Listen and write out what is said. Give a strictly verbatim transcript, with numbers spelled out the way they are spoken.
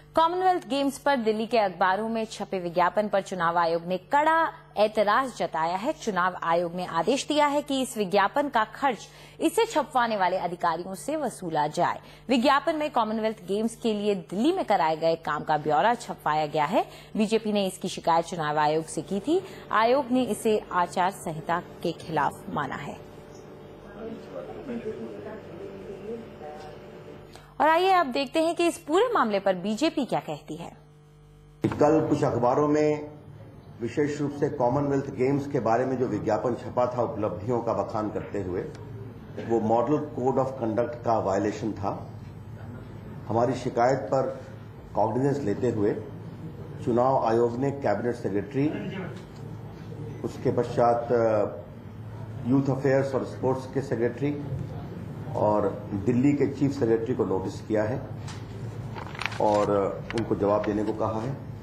Commonwealth games पर दिल्ली के अखबारों में छपे विज्ञापन पर चुनाव आयोग ने कड़ा ऐतराज जताया है। चुनाव आयोग ने आदेश दिया है कि इस विज्ञापन का खर्च इसे छपवाने वाले अधिकारियों से वसूला जाए। विज्ञापन में कॉमनवेल्थ गेम्स के लिए दिल्ली में कराए गए काम का ब्यौरा छपवाया गया है। बीजेपी ने इसकी शिकायत चुनाव आयोग से की थी। आयोग ने इसे आचार संहिता के खिलाफ माना है। और आइए अब देखते हैं कि इस पूरे मामले पर बीजेपी क्या कहती है। कल कुछ अखबारों में विशेष रूप से कॉमनवेल्थ गेम्स के बारे में जो विज्ञापन छपा था उपलब्धियों का बखान करते हुए, वो मॉडल कोड ऑफ कंडक्ट का वायलेशन था। हमारी शिकायत पर कॉग्निजेंस लेते हुए चुनाव आयोग ने कैबिनेट सेक्रेटरी, उसके पश्चात यूथ अफेयर्स और स्पोर्ट्स के सेक्रेटरी और दिल्ली के चीफ सेक्रेटरी को नोटिस किया है और उनको जवाब देने को कहा है।